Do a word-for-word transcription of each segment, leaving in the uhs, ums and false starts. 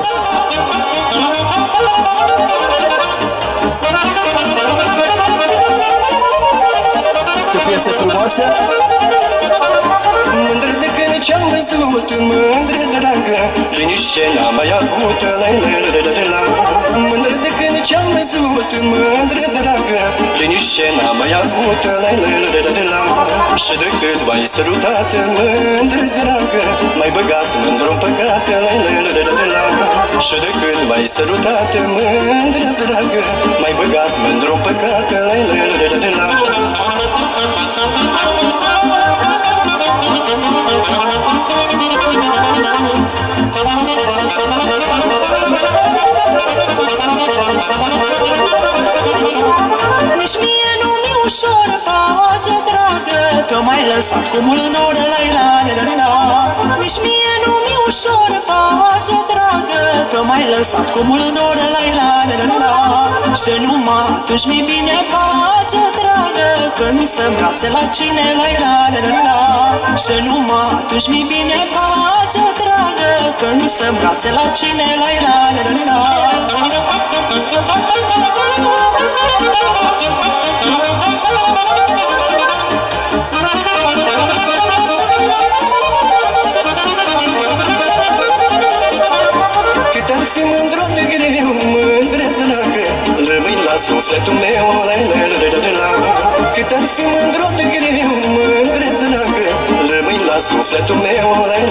Ce piesă frumoasă! Mândră de când ce-am văzut, mândră dragă, liniște n-am mai avut. Mândră de când ce-am văzut, mândră dragă, liniște n-am mai avut. Și de când m-ai sărutat, mândră dragă, m-ai băgat mândr-un păcat. Și de când m-ai sărutat, mândră dragă, m-ai băgat mândr-un păcat. Nici mie nu-mi ușor, pace dragă, că m-ai lăsat cu mult nor, la la la la. Nici mie nu-mi ușor, pace dragă, că m-ai lăsat cu mult nor, la la la la. Și numai atunci mi bine, pace dragă, că nu se îmbrațe la cine, la la la la. Și numai atunci mi bine, pace dragă, că nu se îmbrațe la cine, la la la la. Cât ar fi mândru de greu, mândră dragă, rămâi la sufletul meu. Cât ar fi mândru de greu, mândră dragă, rămâi la sufletul meu.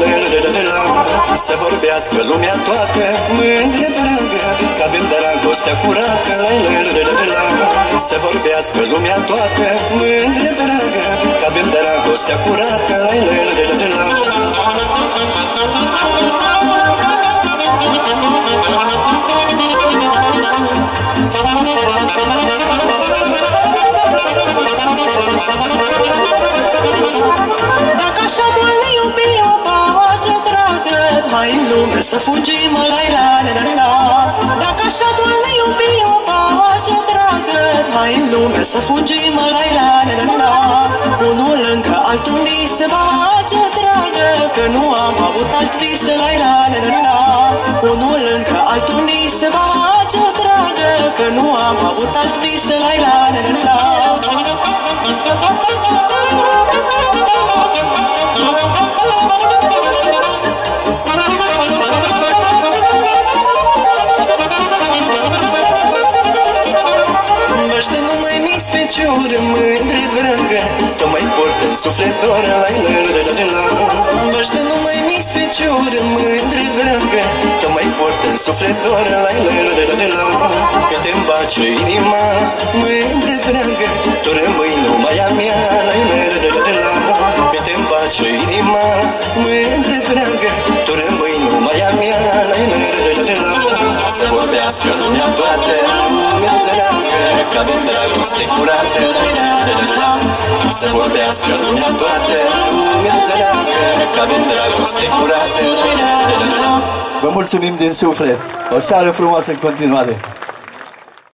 Să vorbească lumea toată, mândră dragă, că avem dragostea curată. Să vorbească lumea toată, mândră dragă, că avem dragostea curată. Dacă așa mult ne iubi, o pace dragă, mai în lume să fugim, la la la la. Dacă așa mult ne iubi, o pace dragă, mai în lume să fugim, la la la la. Unul lângă altul ni se face dragă, că nu am avut alt vis, la la la la. Unul lângă altul ni se face dragă, că nu am avut alt vis, la la la la. Baște numai nici fecioră, mândră dragă, tu mai port în sufletor. Baște numai nici fecioră, mândră dragă, tu mai port în sufletor. Că te-mi bace inima, mândră dragă, tu rămâi numai a mea. Că te-mi bace inima, mândră dragă, tu rămâi numai a mea. Să vorbească lumea toată, lumea dragă, că avem dragoste curată. Să vorbească lumea toată, lumea dragă, că avem dragoste curată. Vă mulțumim din suflet. O seară frumoasă în continuare.